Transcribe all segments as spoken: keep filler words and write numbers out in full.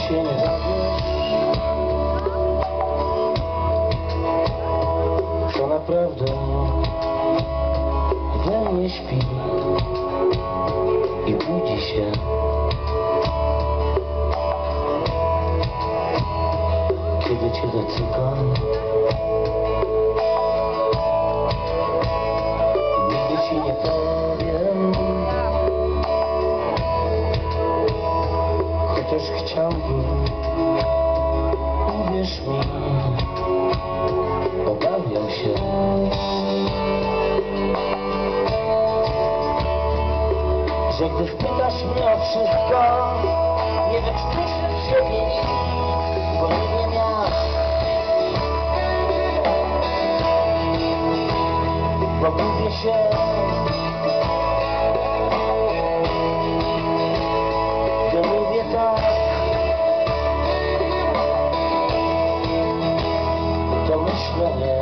się nie dowiesz, co naprawdę we mnie śpi i budzi się. Kiedy cię dotykam, nigdy ci nie powiem, chociaż chciałbym, uwierz mi, obawiam się. Że gdy wpytasz mnie o wszystko, nie wiem, czy myślę w siebie nic, bo nie wiem jak. Bo gubię się, gdy mówię tak, to myślę nie.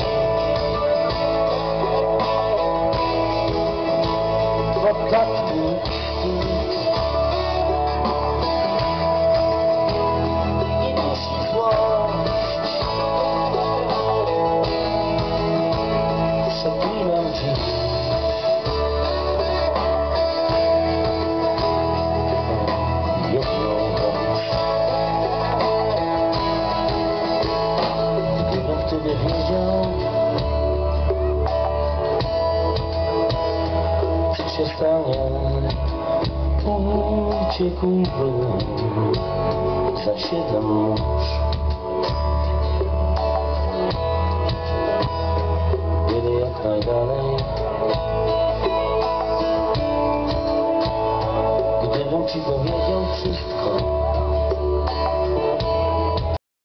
Bo tak mi nie dusi złość. Przeklinam dziś jedną rzecz. Gdybym wtedy wiedział, co się stanie, uciekłbym za siedem mórz. Byle jak najdalej, gdybym ci powiedział wszystko.